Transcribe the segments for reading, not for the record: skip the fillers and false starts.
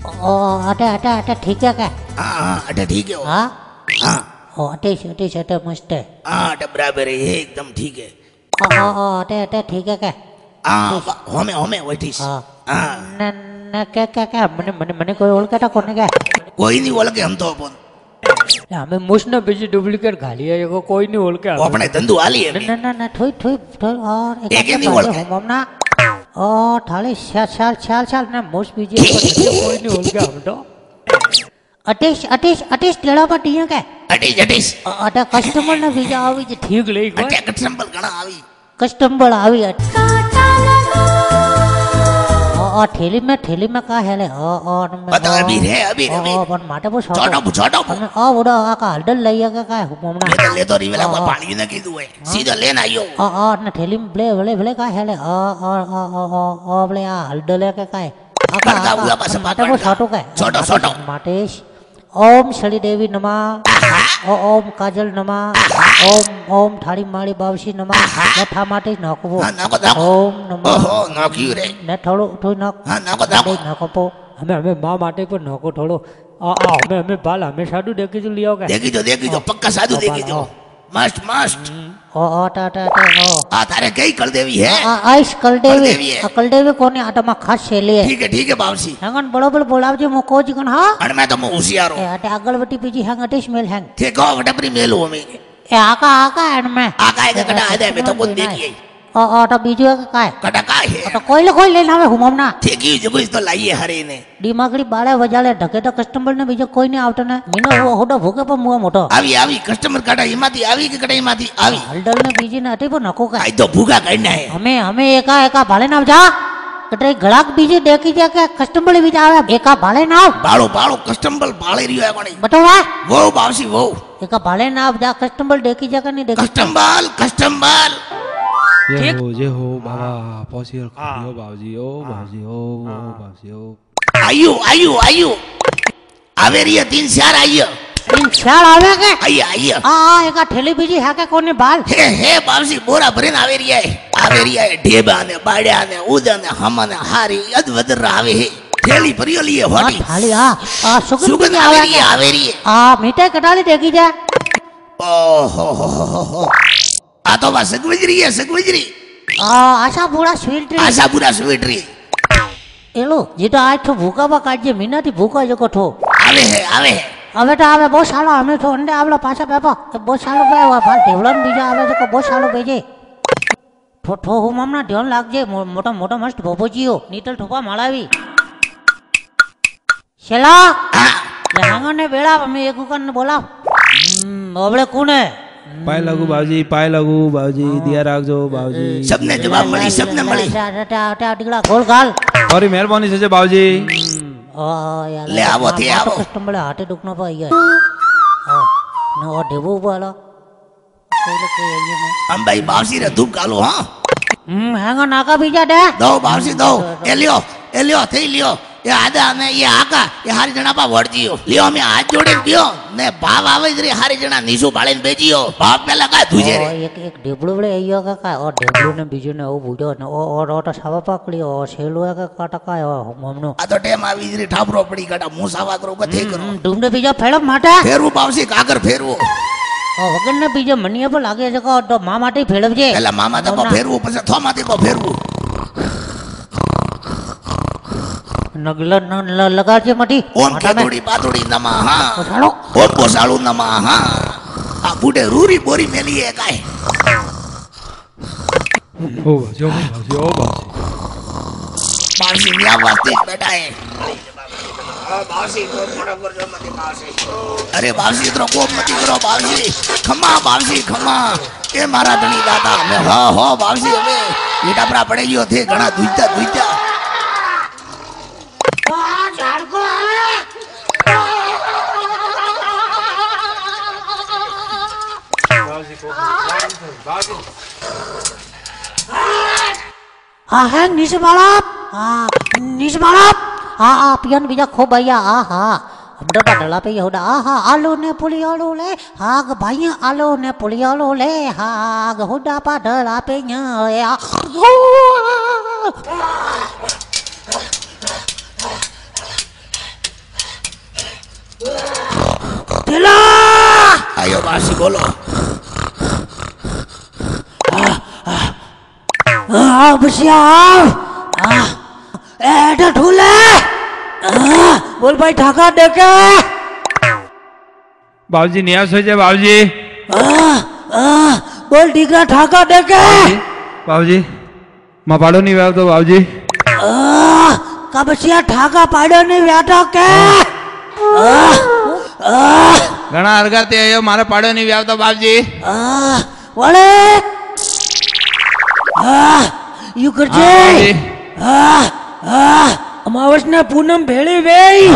अटे ठीक है क्या? हाँ अटे ठीक है हाँ हाँ अटे मस्त है। हाँ अटे बराबर है एकदम ठीक है। अटे ठीक है क्या? हाँ होमे होमे वैठीस। हाँ हाँ न क्या मने कोई ओळखेता कोणी क्या? कोई नहीं बोल के हम तो अपन हमें मुझ ने बीजी डुप्लीकेट खाली है ये कोई नहीं ओळखे। वो अपने धंधु वाली है ना थोई और एक नहीं ओळखे हम ना ओ थाली शाल ना मुझ बीजी कोई नहीं ओळखे हम तो। अटेश टेड़ा पर टीया क्या? अटीस अटे कस्टमर ने बीजा आवी जे ठीक ले अटे कस्टमर घणा आवी कस्टमर आवी और थैली में का है ले और पता अभी रे अपन माटे वो छोटो बुढ़ा आका हल्दल लइया का है हुमना ले तो रिवेला को पानी न कीधु है सीधा लेना आयो न थैली में भले का है ले और भले आ हल्दल का है करता हुआ बस माटे वो छोटो का है छोटो माटेश ओम शली देवी नमः ओम काजल नमः ओम थाड़ी माड़ी बावशी नमः नठा माटे नाखवो ओम नमः ओहो नाखी रे ने थोड़ो नाख हां नाखो पो हमें मां माटे पर नाखो थोड़ो हमें बाल हमें साधु देखी जो लियो का देखी जो पक्का साधु देखी जो मस्त टा आ तारे कई कल देवी है आइस कल देवी कोने आटमा खास सेले ठीक है बावसी हंगन बड़ो बोलाव जे मो कोज कन हां अन मैं तो मो होशियारो अटे अगलवटी पीजी हंग अटेश मेल हंग थे को वटपरी मेलो में ए आका एन में आका एक कटा आदे में तो कोन देखिए तो बीजो का है कटा का है तो कोई ले ना हुमना ठीक ही जो कुछ तो लाइए हरे ने दिमागड़ी बाळे वजाले ढके तो कस्टमर ने बीजो कोई नहीं आवतो ने मीनो वो होडो भूके पर मुआ मोटो आवी कस्टमर कटा हिमाती आवी के कटा हिमाती आवी हलडल ने बीजी ने अटे पर नको का आई तो भूखा करना है हमें एका भाले ना जा कटे गळाक बीजी देखी जा के कस्टमर बीजा आवे एका भाले ना बाळो कस्टमर बाळे रियो है कोनी बटवा वो बावसी वो एका भाले ना जा कस्टमर देखी जा के नहीं देखी कस्टमर ये हो बाबा पॉसिबल खाओ बाबूजी ओ बाबूजी ओ आयु आवेरी 3-4 आइयो 3-4 आवे के आइयो एका ठेली बीजी है के कोने बाल हे बाबूजी बोरा भरीन आवेरी है ढेबा ने बाड़िया ने उदा ने हम ने हारी अदवदर आवे है ठेली भरियो लिए होटी थाली सुगंध आवेरी मिठाई कटाली देखी जा ओहो आ तो बस सगवजरी आशापुरा स्वीट री एलो जीतो आज तो भूखा बा काजे मीना थी भूखा जको ठो आवे है હવે તો આવે બહુ સાલો અમે તો અંડે આવલા પાછા પેપા બહુ સાલો બે ભાલ ઢેવલન બીજા આવે તો બહુ સાલો બેજે ઠો હું હમણાં ધ્યાન લાગજે મોટા મસ્ત ભોપોજીઓ નીતલ ઠોપા માળાવી શેલા લહાંગને બેડા અમે એક ઉકન બોલાવ ઓબળે કોને पाए लगू बाबूजी दिया राखजो बाबूजी सबने जवाब मળી ટીકડા ગોળ ગાલ और मेहरबानी से बाबूजी ले आवो थे आवो कस्टमर हाटे दुखनो पर आइए न और देवो वाला कोई आइए में हम भाई बावसी रे धूप गालो हां हैंगा नाका बीजा दे दो बावसी दो ए लियो थे लियो ये आधा ने ये आका ये हारी जना पा वड़जियो लियो में हाथ जोड़े दियो ने भाव आवे रे हारी जना नीसु भाळेन बेजियो भाव पे लगा तुझे रे एक ढेबड़ो बड़े आइयो का और ढेबड़ो ने बीजो ने ओ बुडो ने और तो सावा पकड़ी और सेलो का काटा का हमनो आ तो टेम आवी रे ठाबरो पड़ी काटा मुंह सावा करो कथे करो ढूंढे बीजा फेड़ो माटा फेरवो बावसी कागर फेरवो वगन ने बीजा मनिया पर लागे जको तो मा माटे फेड़वजे एला मामा तो फेरवो पछे थो माते को फेरवो नगला न लगा जे मटी ओम केतुड़ी पातुड़ी नमः पोसाड़ो ओम पोसाड़ू नमः आ बूढ़े रूरी बोरी मेली है काय ओ बाबूजी बावसी मियां वास्ते बैठा है बावसी को मोड़ा कर जो मत बावसी अरे बावसी इतना कोप मत करो बावसी खमा ए मारा धनी दादा मैं हो बावसी हमें बेटा परा पड़े गयो थे घणा दुईता झाड़को है निश बालाप पियन बीजा खो भैया हमरा डला पे होड़ा आलू ने पुली आलू ले हाग भाई आलू ने पुली आलू ले हाग होड़ा पा डला पे આયો બાસી બોલો બસિયા એ ઠુલે બોલ ભાઈ ઠાકા ડકે બાબુજી ન્યાસ હોય છે બાબુજી બોલ દીકરા ઠાકા ડકે બાબુજી માં પાડો નહીં વ્યાવતો બાબુજી કબસિયા ઠાકા પાડ્યો નહીં વ્યાતો કે ઘણા અરગારથી આવ્યો મારે પાડો નહીં વ્યાવતો બાબુજી વળે યુ કરજે અમાવસ ને પૂનમ ભેળી વેઈ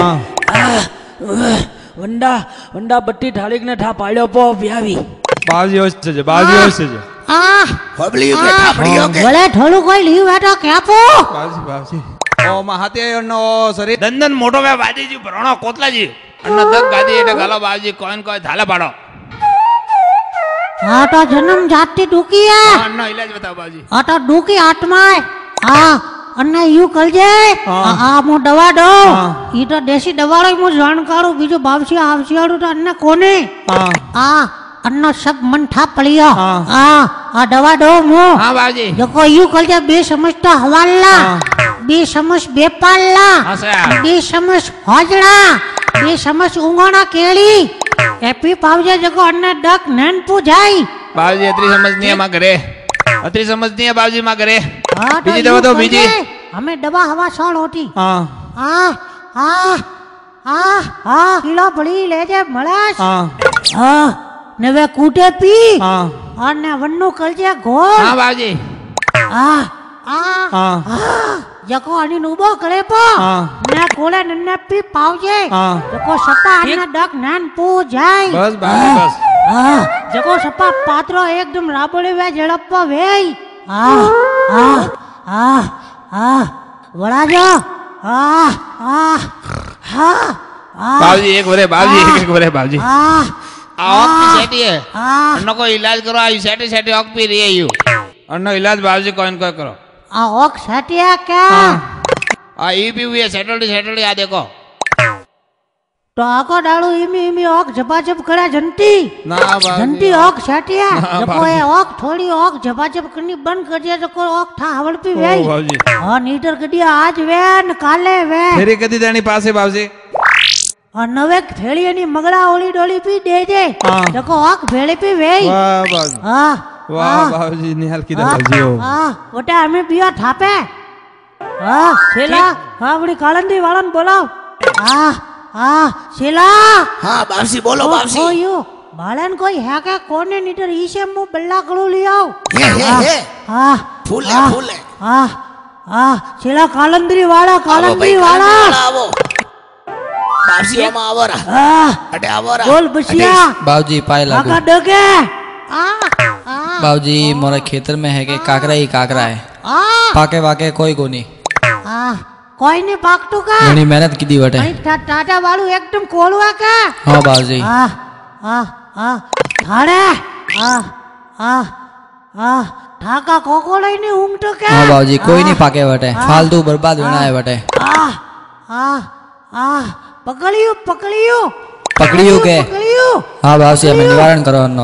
વંડા વંડા બટ્ટી ઠાળીક ને ઠા પાડ્યો પો વ્યાવી બાબુજી હોશ છે બાબુજી હોશ છે હોબલી કે ઠાપડીઓ કે વળે થોડું કોઈ લીવ બેઠો કેપો બાબુજી બાબુજી ઓ માં હાથે નો સરી દંદન મોટો વે બાજીજી ભરણો કોતલાજી અन्न દગ ગાદી એટલે ગાલો બાબુજી કોઈન કોઈ થાલે પાડો આ તો જન્મ જાતથી ડૂકી હે અन्न ઇલાજ બતાવો બાબુજી આ તો ડૂકી આત્માય હા અને યુ કરજે આ મો દવા દો ઈ તો દેશી દવાળો હું જાણ કાઢું બીજું બાવસી આવશિયાળું તો અન્ને કોને આ અન્નો સબ મન થા પડ્યો આ દવા દો મો હા બાબુજી જકો યુ કરજે બે સમજ તો હવાલા બે સમજ બેપાલા બે સમજ હોજડા બે સમજ ઊંઘોણા કેળી એપી પાવજે જકો અન્ને ડક નેન પૂજાઈ બાબુજી અત્રી સમજ નહીં એમાં ઘરે અત્રી સમજ નહીં બાબુજી માં ઘરે બીજી દવા તો બીજી અમે દવા હવા સોળ હોતી હા કિલો ભળી લેજે મળાશ હા ને કૂટે પી હા અને વન્નું કરજે ઘોર હા બાબુજી હા જકો આની ઉબો કરે પો ને કોલે નન્ને પી પાવજે જકો સપા આને ડક નાન પુ જાય બસ બાબુજી બસ જકો સપા પાત્રો એકદમ રાબોળી વે ઝડપવા વેય વળાજો બાબુજી એક વરે બાબુજી એક વરે બાબુજી આ ઓક ની સેટી હે અન્નો કોઈ इलाज करो आई सेटी सेटी ओक पी रही है यू अन्न इलाज बाबूजी कोइन कोई करो आ ओक सेटिया क्या आ ई भी हुई है सेटलडी आ देखो तो आको डालू इमी ओक जबाजब करा जनती ना बाबूजी जनती ओक सेटिया जको ए ओक थोड़ी ओक जबाजब करनी बंद कर दिया जको ओक था हवड़ पी वे बाबूजी हां नीटर कडिया आज वे न काले वे फेरी कदी देनी पासे बाबूजी और नवे भेड़ियानी मगड़ा ओली डोली पी दे जे जको ओक भेड़ी पी वे वाह बाबूजी हां वाह बाबूजी निहाल की बाबूजी हो ओटे हमें बिया थापे छेला बड़ी कालंदी वालन बोलाओ छेला हाँ बासी बोलो बासी यो बालन कोई है क्या कोने नीटर इसे मुंह बल्ला करो लियाओ हे फूले छेला कालंदरी वाला आवो बासी ओमा आवरा अटे आवरा बोल बसिया बाबूजी पाए लागो काका डगे बाबूजी मोरे खेतर में है के काकरा ही काकरा है पाके वाके कोई को नहीं कोई नहीं पाकटू का घणी मेहनत की दी बटे टाटा वालू एकदम कोलवा का हाँ बाबूजी थाड़े ठाका कोको नहीं ऊँगटो के हाँ बाबूजी कोई नहीं पाके बटे फालतू बर्बाद होना है बटे पकड़ियो पकड़ियो के हाँ बाबूजी हमें निवारण करो अन्नो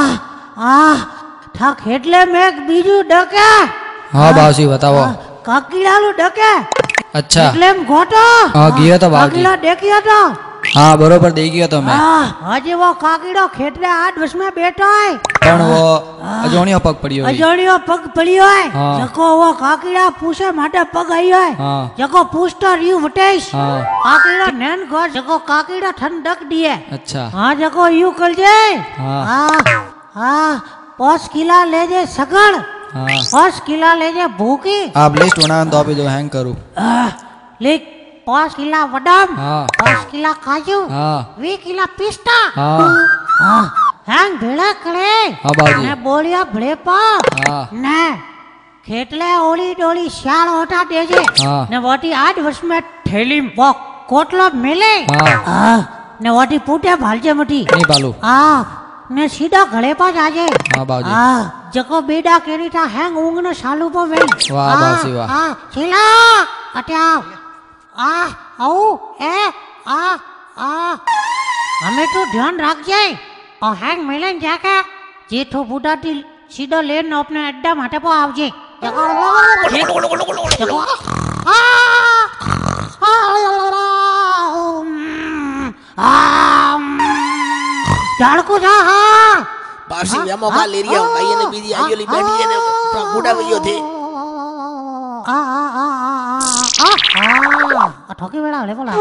ठा खेटले में बीजू डके हाँ बाबूजी बताओ काकीलालू डके अच्छा खेटले में घोटो हाँ गियो तो बाबूजी काकीला देखियो तो हाँ बरोबर देखियो तो मैं हजे वो काकीड़ो खेटले 8 वर्ष में बैठो है पण वो अजोणियो पग पड़ियो है अजोणियो पग पड़ियो है हाँ। जको वो काकीड़ा पूछे माटे पग आयो है हाँ। जको पूछतो रियू वटेश हाँ। काकीड़ा नैन घर जको काकीड़ा ठंडक दिए अच्छा हाँ जको यू कर जे हाँ। 5 किला ले जे सगड़ हाँ 5 किला ले जे भूकी आप लिस्ट बनाओ तो अभी जो हैंग करूँ लिख 5 किला बदाम हाँ 5 किला काजू हाँ 20 किला पिस्ता हाँ हैंग भेड़ा करे हाँ बाबूजी ने बोलिया भले पा हाँ ने खेटले ओली डोली श्याल होटा देजे हाँ ने वाटी 8 वर्ष में थैली वो कोटलो मिले हाँ ने वाटी पूटे भालजे मटी नहीं बालू ने सीधा घड़े पर जाजे हाँ बाबूजी जको बेडा केरी था हैंग ऊंग न सालू पर वे वाह बाबूजी वाह छिला अट्या आओ ए हमें तो ध्यान रख जाए और हैंग मिलन जाके जेठो बुढ़ाटी सीधा लेन अपने अड्डा माटे पर आवजे झाड़को जा બાવસી વેમો ખા લેરિયા ભાઈ ને બીજી આયોલી બેઠી ને બુડા વયો થે ठोकी बेड़ा ले बोला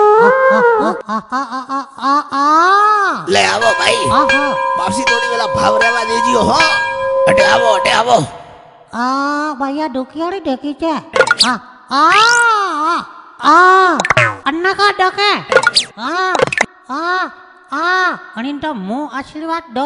ले आवो भाई बावसी थोड़ी वेला भाव रेवा देजियो हो अटे आवो भैया डुकियाड़ी देखी छे अन्ना का डके आणि तो मुंह आशीर्वाद दो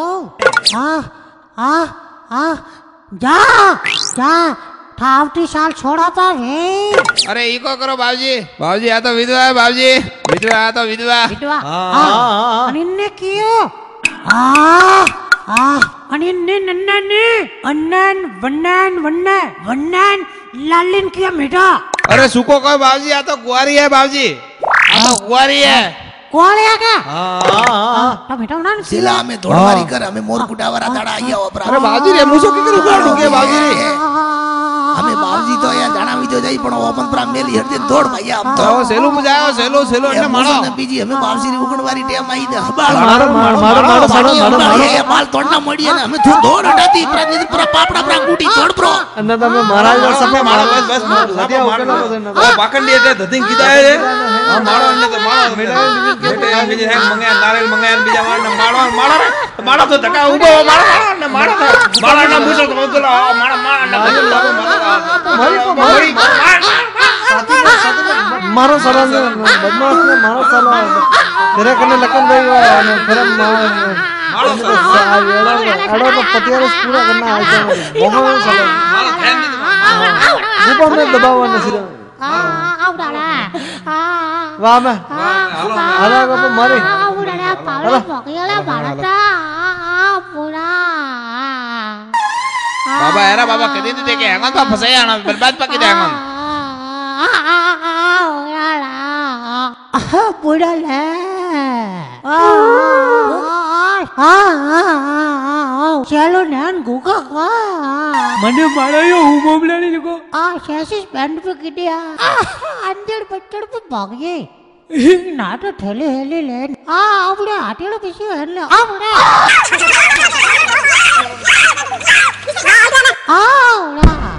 जा थावती साल छोड़ाता है अरे इको करो बाबूजी बाबूजी आ तो विधवा है बाबूजी विधवा आ तो विधवा आणि ने कियो आणि ने नन्नाने अन्नन वन्नन लालिन किया मेटा अरे सुको कोई बाबूजी आ तो कुंवारी है बाबूजी आ तो कुंवारी है કોળે કે તો બેટા ઉના सिला में दौड़वारी कर हमें मोर कुटावरा दाड़ा आया हो अरे बाबूजी रे मुसो के करू गाड़ू के बाबूजी रे हमें बाबूजी तो या जणावी तो जाई पण ओपन पर मेली हरदे दौड़ भैया हम तो सेलू मुजायो सेलू એટલે મારો ने बीजी हमें बावसी री उगणवारी टेम आई दे मारो ये बाल तोड़ना मड़ी ने हमें तू दौड़ हटाती प्रनिध पर पापड़ा पर गुटी दौड़ प्रो अन्ना તમે મારા સફે મારો બસ લડિયા ઉકેલો ओ पाखंडी એટલે ધતિંગ કીધા હે આ મારો ને તો મારો બેટે એમ બીજે હેંગ મંગાય નારેલ મંગાય બીજા મારો તો ધકા ઉભો મારો ના મુસો તો બોલો મારો મારો સલાહ બદમાશ ને મારો સલાહ તેરે કને લખન ભાઈ અને ફરમ મારો આડો તો પતિયાર પૂરા કરના આવશે મોહો સલાહ ऊपर में दबावा નથી આવડાલા વાહ મે હાલો ગપ મારી આવડાલા પાવડા પકીલા બાળતા પૂરા बाबा एरा बाबा कदी दे के हंगा तो फसाया ना बर्बाद पकी दे हंगा पूरा चलो नैन गुका મને મારાયો હું બોબલાની લોકો शेषिस बैंड पे गिटिया अंदर बच्चड़ पे भाग गए ना तो थैले हेले लेन आवड़े आटेलो पीछे हेले आवड़े